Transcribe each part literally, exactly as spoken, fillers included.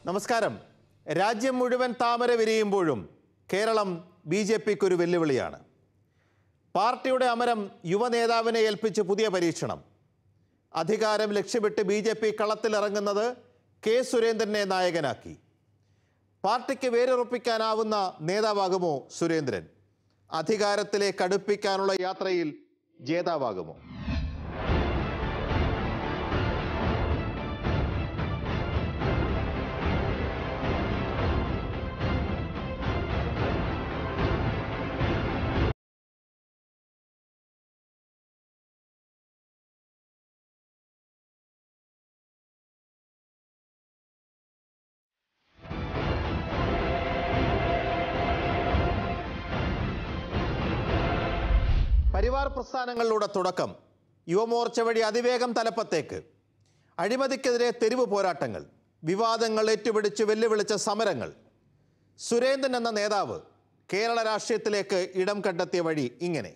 നമസ്കാരം. രാജ്യം മുഴുവൻ താമര വിരിയുമ്പോഴും കേരളം ബി ജെ പിക്ക് ഒരു വെല്ലുവിളിയാണ്. പാർട്ടിയുടെ അമരം യുവനേതാവിനെ ഏൽപ്പിച്ച് പുതിയ പരീക്ഷണം. അധികാരം ലക്ഷ്യമിട്ട് ബി ജെ പി കളത്തിലിറങ്ങുന്നത് കെ സുരേന്ദ്രനെ നായകനാക്കി. പാർട്ടിക്ക് വേരുറപ്പിക്കാനാവുന്ന നേതാവാകുമോ സുരേന്ദ്രൻ? അധികാരത്തിലേക്ക് അടുപ്പിക്കാനുള്ള യാത്രയിൽ ജേതാവാകുമോ? പരിവാർ പ്രസ്ഥാനങ്ങളിലൂടെ തുടക്കം, യുവമോർച്ച വഴി അതിവേഗം തലപ്പത്തേക്ക്, അഴിമതിക്കെതിരെ തെരുവ് പോരാട്ടങ്ങൾ, വിവാദങ്ങൾ ഏറ്റുപിടിച്ച് വെല്ലുവിളിച്ച സമരങ്ങൾ. സുരേന്ദ്രൻ എന്ന നേതാവ് കേരള രാഷ്ട്രീയത്തിലേക്ക് ഇടം കണ്ടെത്തിയ വഴി ഇങ്ങനെ.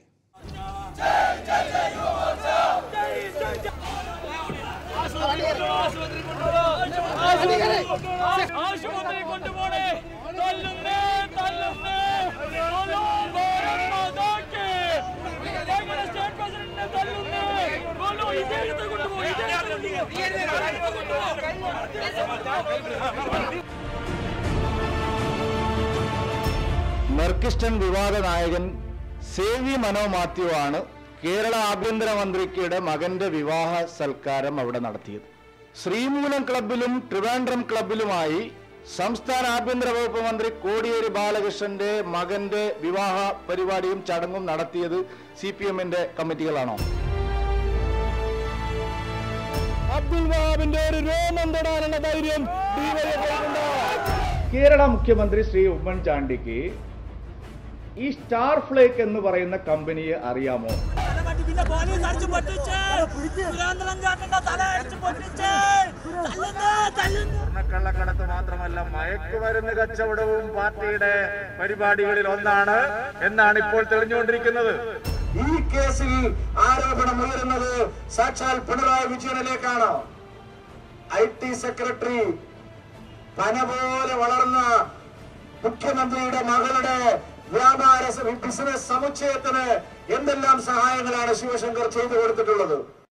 മെർക്കിസ്റ്റൺ വിവാദ നായകൻ സേവി മനോ മാത്യു ആണ് കേരള ആഭ്യന്തരമന്ത്രിയുടെ മകന്റെ വിവാഹ സൽക്കാരം അവിടെ നടത്തിയത്. ശ്രീമൂലം ക്ലബിലും ട്രിവാൻഡ്രം ക്ലബിലുമായി സംസ്ഥാന ആഭ്യന്തര വകുപ്പ് മന്ത്രി കോടിയേരി ബാലകൃഷ്ണന്റെ മകന്റെ വിവാഹ പരിപാടിയും ചടങ്ങും നടത്തിയത് സി പി എമ്മിന്റെ കമ്മിറ്റികളാണോ? അബ്ദുൽ വഹാബിന്റെ ഒരു രോമം തൊടാനുള്ള ധൈര്യം കേരള മുഖ്യമന്ത്രി ശ്രീ ഉമ്മൻചാണ്ടിക്ക് ഈ സ്റ്റാർ ഫ്ലേക്ക് എന്ന് പറയുന്ന കമ്പനിയെ അറിയാമോ? കള്ളക്കടത്ത് മാത്രമല്ല, മയക്കുമരുന്ന് കച്ചവടവും പാർട്ടിയുടെ പരിപാടികളിൽ ഒന്നാണ് എന്നാണ് ഇപ്പോൾ തെളിഞ്ഞുകൊണ്ടിരിക്കുന്നത്. ഈ കേസിൽ ആരോപണം ഉയരുന്നത് സാക്ഷാൽ പിണറായി വിജയനിലേക്കാണ്. ഐ ടി സെക്രട്ടറി പന പോലെ വളർന്ന മുഖ്യമന്ത്രിയുടെ മകളുടെ വ്യാപാര ബിസിനസ് സമുച്ചയത്തിന് എന്തെല്ലാം സഹായങ്ങളാണ് ശിവശങ്കർ ചെയ്തു കൊടുത്തിട്ടുള്ളത്?